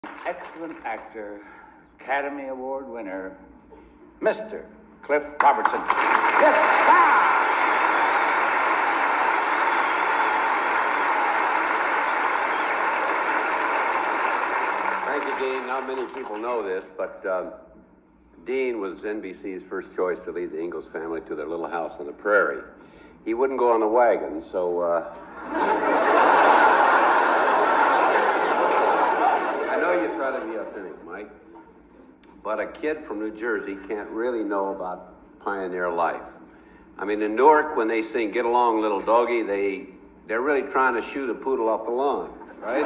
Excellent actor, Academy Award winner, Mr. Cliff Robertson. Yes, sir! Thank you, Dean. Not many people know this, but Dean was NBC's first choice to lead the Ingalls family to their little house on the prairie. He wouldn't go on the wagon, so I know you try to be authentic, Mike, but a kid from New Jersey can't really know about pioneer life. I mean, in Newark, when they sing "Get Along, Little Doggy," they're really trying to shoot a poodle off the lawn, right?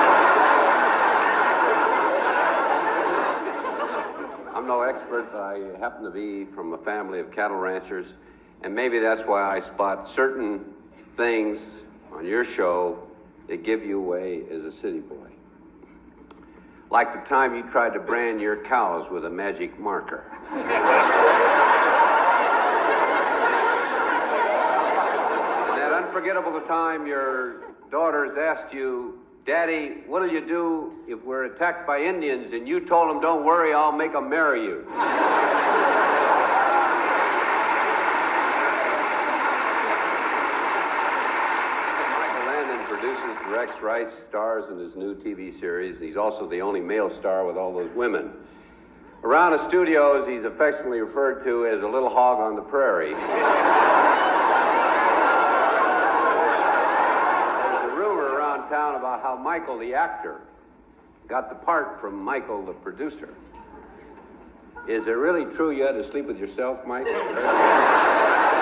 I'm no expert, but I happen to be from a family of cattle ranchers, and maybe that's why I spot certain things on your show that give you away as a city boy. Like the time you tried to brand your cows with a magic marker. And that unforgettable time your daughters asked you, "Daddy, what'll you do if we're attacked by Indians?" And you told them, "Don't worry, I'll make them marry you." Michael Landon produces, directs, writes, stars in his new TV series. He's also the only male star with all those women. Around the studios, he's affectionately referred to as a little hog on the prairie. Town about how Michael, the actor, got the part from Michael, the producer. Is it really true you had to sleep with yourself, Mike?